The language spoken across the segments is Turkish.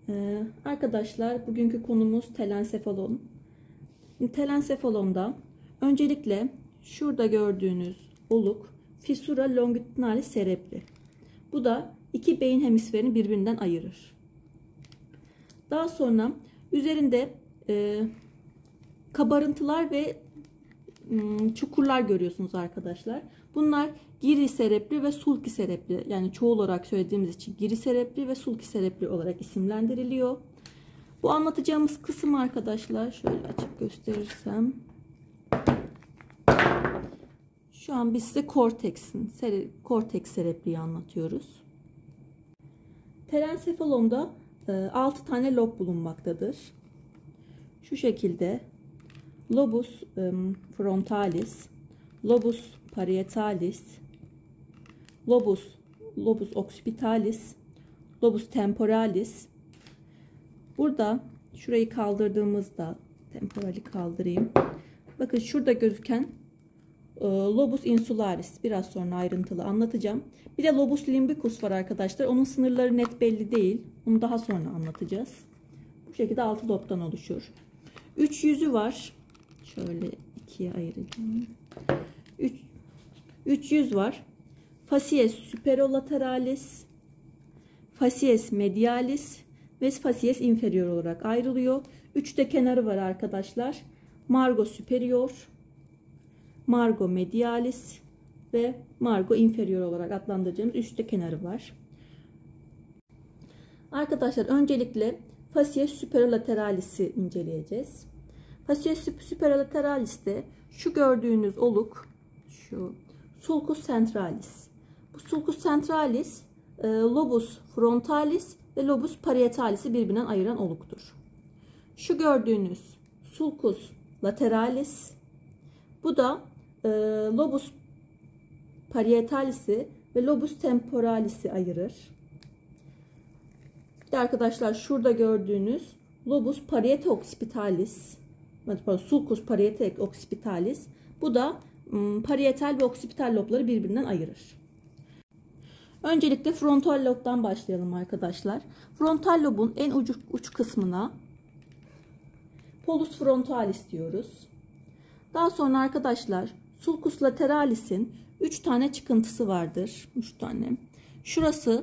Arkadaşlar bugünkü konumuz telensefalon. Telensefalonda öncelikle şurada gördüğünüz oluk fissura longitudinalis cerebri. Bu da iki beyin hemisferini birbirinden ayırır. Daha sonra üzerinde kabarıntılar ve çukurlar görüyorsunuz arkadaşlar. Bunlar giri serebri ve sulci serebri, yani çoğul olarak söylediğimiz için giri serebri ve sulci serebri olarak isimlendiriliyor. Bu anlatacağımız kısım arkadaşlar, şöyle açıp gösterirsem, şu an biz size korteks serebriyi anlatıyoruz. Telensefalonda 6 tane lob bulunmaktadır. Şu şekilde: lobus frontalis, lobus parietalis, lobus occipitalis, lobus temporalis. Burada şurayı kaldırdığımızda, temporali kaldırayım. Bakın şurada gözüken lobus insularis, biraz sonra ayrıntılı anlatacağım. Bir de lobus limbicus var arkadaşlar. Onun sınırları net belli değil. Onu daha sonra anlatacağız. Bu şekilde 6 lobdan oluşur. 3 yüzü var. Şöyle ikiye ayıracağım. 3 yüz var. Facies superolateralis, facies medialis ve facies inferior olarak ayrılıyor. 3 de kenarı var arkadaşlar. Margo superior, margo medialis ve margo inferior olarak adlandıracağımız 3 de kenarı var. Arkadaşlar öncelikle facies superolateralis'i inceleyeceğiz. Facies superolateralis'te şu gördüğünüz oluk, şu sulcus centralis. Bu sulcus centralis lobus frontalis ve lobus parietalis'i birbirinden ayıran oluktur. Şu gördüğünüz sulcus lateralis, bu da lobus parietalis'i ve lobus temporalis'i ayırır. Bir de arkadaşlar şurada gördüğünüz lobus pariete occipitalis, sulcus pariete occipitalis, bu da parietal ve oksipital lobları birbirinden ayırır. Öncelikle frontal lobdan başlayalım arkadaşlar. Frontal lobun en uç kısmına polus frontalis diyoruz. Daha sonra arkadaşlar sulcus lateralis'in 3 tane çıkıntısı vardır. 3 tane. Şurası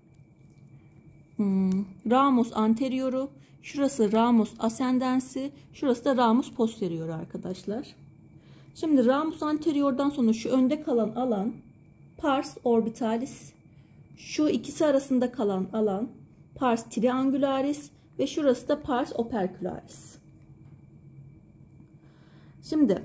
ramus anterioru, şurası ramus ascendensi, şurası da ramus posterioru arkadaşlar. Şimdi ramus anteriordan sonra şu önde kalan alan pars orbitalis, şu ikisi arasında kalan alan pars triangularis ve şurası da pars opercularis. Şimdi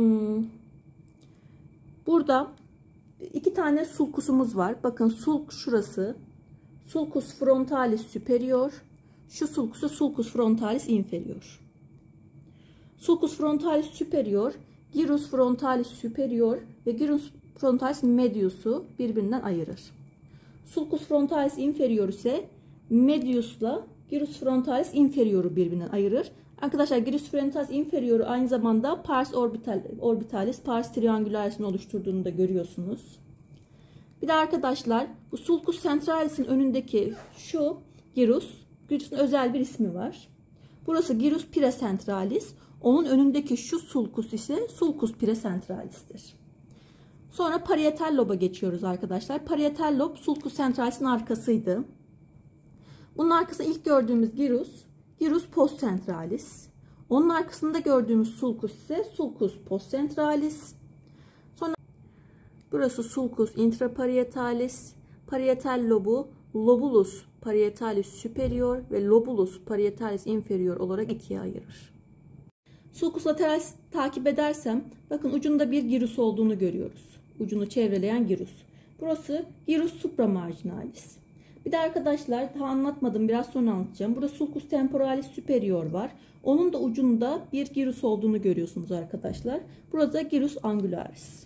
burada 2 tane sulcusumuz var. Bakın şurası sulcus frontalis superior, şu sulcusu sulcus frontalis inferior. Sulcus frontalis superior, gyrus frontalis superior ve gyrus frontalis medius'u birbirinden ayırır. Sulcus frontalis inferior ise medius'la gyrus frontalis inferior'u birbirinden ayırır. Arkadaşlar gyrus frontalis inferior'u aynı zamanda pars orbitalis, pars triangularis'in oluşturduğunu da görüyorsunuz. Bir de arkadaşlar bu sulcus centralis'in önündeki şu gyrus'un özel bir ismi var. Burası gyrus piracentralis. Onun önündeki şu sulcus ise sulcus piracentralis'tir. Sonra parietal loba geçiyoruz arkadaşlar. Parietal lob sulcus centralis'in arkasıydı. Bunun arkasında ilk gördüğümüz gyrus postcentralis. Onun arkasında gördüğümüz sulcus ise sulcus postcentralis. Sonra burası sulcus intraparietalis. Parietal lobu lobulus parietalis superior ve lobulus parietalis inferior olarak ikiye ayırır. Sulcus lateralis takip edersem bakın ucunda bir gyrus olduğunu görüyoruz. Ucunu çevreleyen gyrus. Burası gyrus supramarginalis. Bir de arkadaşlar daha anlatmadım, biraz sonra anlatacağım. Burada sulcus temporalis superior var. Onun da ucunda bir gyrus olduğunu görüyorsunuz arkadaşlar. Burada gyrus angularis.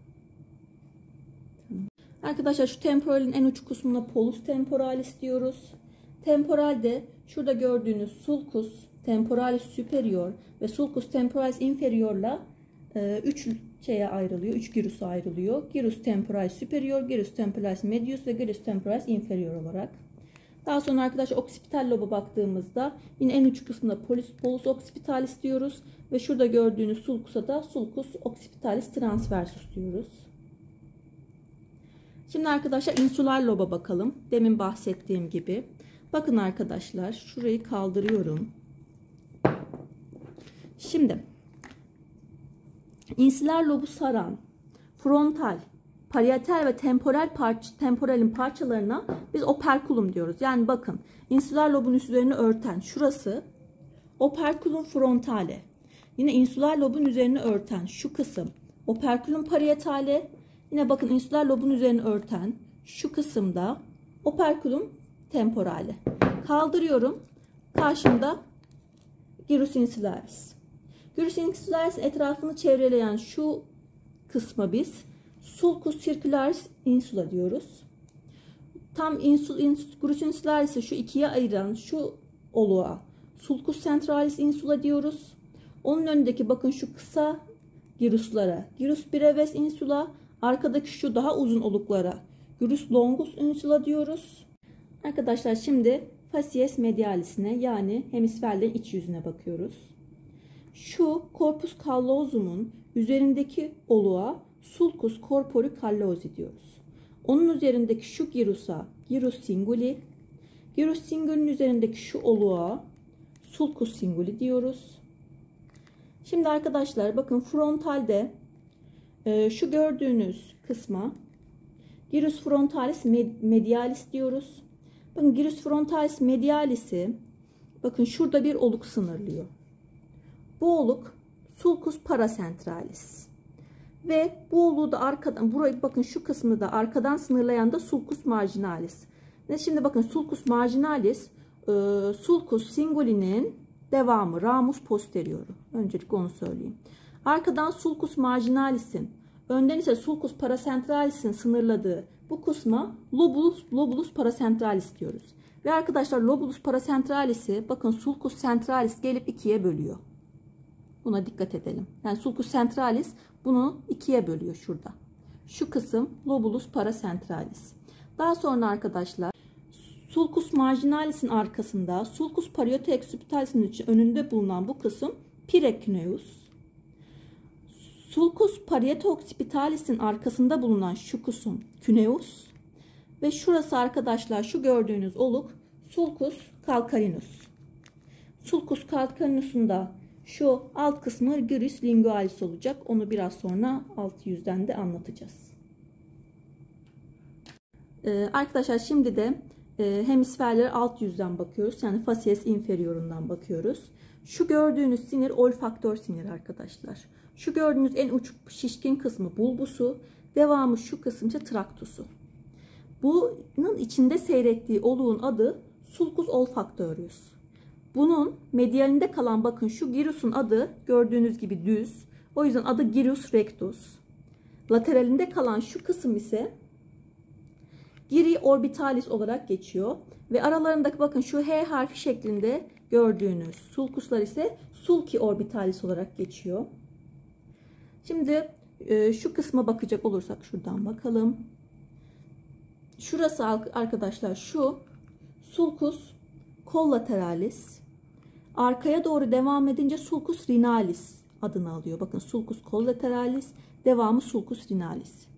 Arkadaşlar şu temporalin en uç kısmına polus temporalis diyoruz. Temporalde şurada gördüğünüz sulcus temporalis superior ve sulcus temporalis inferior'la 3 şeye ayrılıyor. 3 gyrus'a ayrılıyor. Gyrus temporalis superior, gyrus temporalis medius ve gyrus temporalis inferior olarak. Daha sonra arkadaşlar oksipital loba baktığımızda yine en uç kısmında polus occipitalis diyoruz. Ve şurada gördüğünüz sulkusa da sulcus occipitalis transversus diyoruz. Şimdi arkadaşlar insular loba bakalım. Demin bahsettiğim gibi. Bakın arkadaşlar şurayı kaldırıyorum. Şimdi insular lobu saran frontal, parietal ve temporalin parçalarına biz operculum diyoruz. Yani bakın insular lobun üzerini örten şurası operculum frontale. Yine insular lobun üzerini örten şu kısım operculum parietale. Yine bakın insular lobun üzerini örten şu kısımda operculum temporale. Kaldırıyorum. Karşımda gyrus insularis. Gyrus insularis'in etrafını çevreleyen şu kısma biz sulcus circularis insula diyoruz. Tam gyrus insularis'i şu ikiye ayıran şu oluğa sulcus centralis insula diyoruz. Onun önündeki bakın şu kısa gyruslara gyrus brevis insula, arkadaki şu daha uzun oluklara gyrus longus insula diyoruz. Arkadaşlar şimdi facies medialis'ine yani hemisferlerin iç yüzüne bakıyoruz. Şu corpus callosum'un üzerindeki oluğa sulcus corpori callosi diyoruz. Onun üzerindeki şu gyrusa gyrus singuli, gyrus singuli'nin üzerindeki şu oluğa sulcus singuli diyoruz. Şimdi arkadaşlar bakın frontalde şu gördüğünüz kısma gyrus frontalis medialis diyoruz. Bakın gyrus frontalis medialis'i bakın şurada bir oluk sınırlıyor. Bu oluk sulcus paracentralis. Ve bu oluğu da arkadan burayı bakın şu kısmını da arkadan sınırlayan da sulcus marginalis. Ve şimdi bakın sulcus marginalis sulcus singuli'nin devamı ramus posterioru. Öncelikle onu söyleyeyim. Arkadan sulcus marginalis'in, önden ise sulcus paracentralis'in sınırladığı bu kısma lobulus paracentralis diyoruz. Ve arkadaşlar lobulus paracentralis'i bakın sulcus centralis gelip ikiye bölüyor. Buna dikkat edelim. Yani sulcus centralis bunu ikiye bölüyor şurada. Şu kısım lobulus paracentralis. Daha sonra arkadaşlar sulcus marginalis'in arkasında sulcus parieto-occipitalis'in önünde bulunan bu kısım pirecuneus. Sulcus parieto-occipitalis'in arkasında bulunan şu kısım cuneus. Ve şurası arkadaşlar şu gördüğünüz oluk sulcus calcarinus. Sulcus calcarinus'un da şu alt kısmı gyrus lingualis olacak. Onu biraz sonra alt yüzden de anlatacağız. Arkadaşlar şimdi de hemisferlere alt yüzden bakıyoruz. Yani facies inferiorundan bakıyoruz. Şu gördüğünüz sinir olfaktör sinir arkadaşlar. Şu gördüğünüz en uç şişkin kısmı bulbusu. Devamı şu kısım ise traktusu. Bunun içinde seyrettiği oluğun adı sulcus olfactorius. Bunun medialinde kalan bakın şu gyrusun adı gördüğünüz gibi düz. O yüzden adı gyrus rectus. Lateralinde kalan şu kısım ise gyri orbitalis olarak geçiyor. Ve aralarındaki bakın şu H harfi şeklinde gördüğünüz sulcuslar ise sulci orbitalis olarak geçiyor. Şimdi şu kısma bakacak olursak şuradan bakalım. Şurası arkadaşlar şu sulcus collateralis. Arkaya doğru devam edince sulcus rinalis adını alıyor. Bakın sulcus collateralis, devamı sulcus rinalis.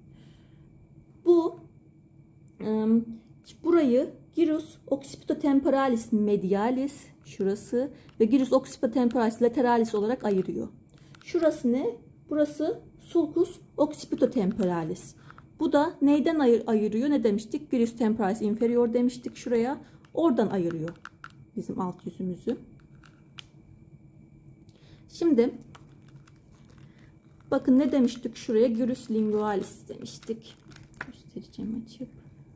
Burayı gyrus occipitotemporalis medialis şurası ve gyrus occipitotemporalis lateralis olarak ayırıyor. Şurası ne? Burası sulcus occipitotemporalis. Bu da neyden ayırıyor? Ne demiştik? Gyrus temporalis inferior demiştik şuraya. Oradan ayırıyor bizim alt yüzümüzü. Şimdi bakın ne demiştik şuraya? Gyrus lingualis demiştik. Göstereceğim açıp.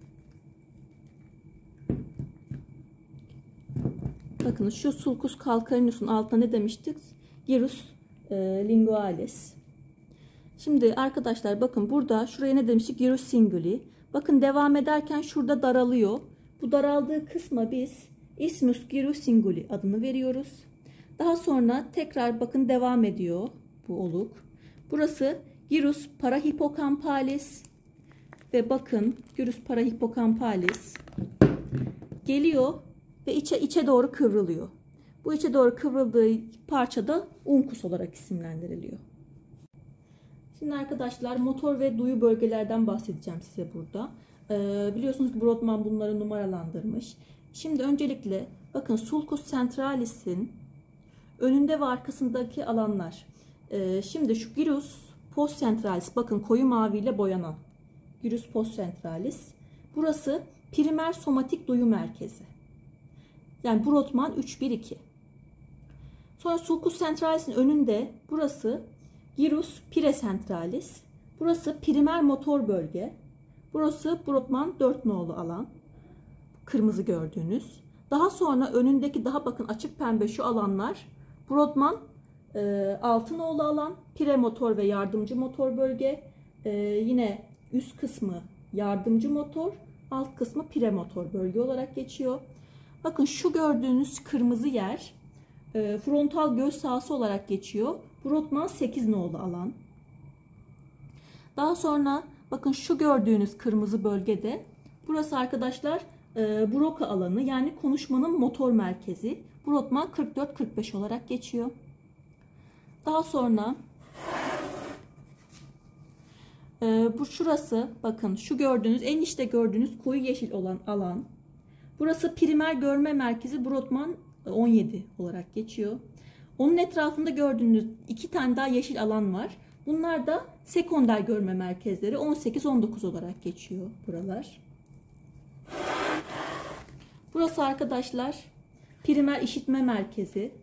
Bakın şu sulcus calcarinus'un altına ne demiştik? Gyrus lingualis. Şimdi arkadaşlar bakın burada şuraya ne demiştik? Gyrus singuli. Bakın devam ederken şurada daralıyor. Bu daraldığı kısma biz isthmus gyrus singuli adını veriyoruz. Daha sonra tekrar bakın devam ediyor bu oluk. Burası gyrus parahipocampalis ve bakın gyrus parahipocampalis geliyor ve içe doğru kıvrılıyor. Bu içe doğru kıvrıldığı parça da uncus olarak isimlendiriliyor. Şimdi arkadaşlar motor ve duyu bölgelerden bahsedeceğim size burada. Biliyorsunuz ki Brodmann bunları numaralandırmış. Şimdi öncelikle bakın sulcus centralis'in önünde ve arkasındaki alanlar. Şimdi şu gyrus postcentralis, bakın koyu maviyle boyanan gyrus postcentralis. Burası primer somatik duyu merkezi. Yani Brodmann 3-1-2. Sonra sulcus centralis'in önünde burası gyrus precentralis. Burası primer motor bölge. Burası Brodmann 4 nolu alan. Kırmızı gördüğünüz. Daha sonra önündeki daha bakın açık pembe şu alanlar Brodmann 6 nolu alan. Premotor ve yardımcı motor bölge. Yine üst kısmı yardımcı motor, alt kısmı premotor bölge olarak geçiyor. Bakın şu gördüğünüz kırmızı yer frontal göz sahası olarak geçiyor. Brodmann 8 nolu alan. Daha sonra bakın şu gördüğünüz kırmızı bölgede burası arkadaşlar Broca alanı, yani konuşmanın motor merkezi. Brodmann 44-45 olarak geçiyor. Daha sonra bu şurası bakın şu gördüğünüz en içte gördüğünüz koyu yeşil olan alan. Burası primer görme merkezi, Brodmann 17 olarak geçiyor. Onun etrafında gördüğünüz iki tane daha yeşil alan var. Bunlar da sekonder görme merkezleri, 18-19 olarak geçiyor buralar. Burası arkadaşlar primer işitme merkezi.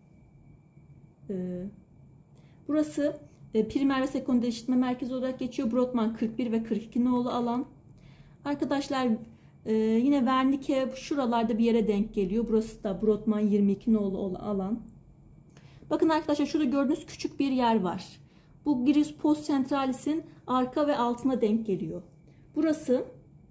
Burası primer ve sekonder işitme merkezi olarak geçiyor. Brodmann 41 ve 42 nolu alan. Arkadaşlar yine Wernicke şuralarda bir yere denk geliyor. Burası da Brodmann 22 nolu alan. Bakın arkadaşlar şurada gördüğünüz küçük bir yer var. Bu gyrus postcentralis'in arka ve altına denk geliyor. Burası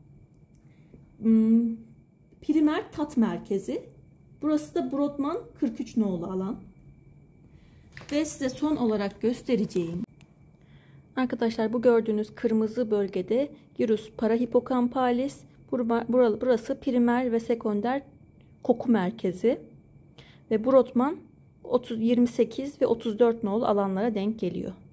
primer tat merkezi. Burası da Brodmann 43 nolu alan. Ve size son olarak göstereceğim. Arkadaşlar bu gördüğünüz kırmızı bölgede gyrus parahipokampalis. Burası primer ve sekonder koku merkezi. Ve Brodmann 28 ve 34 nolu alanlara denk geliyor.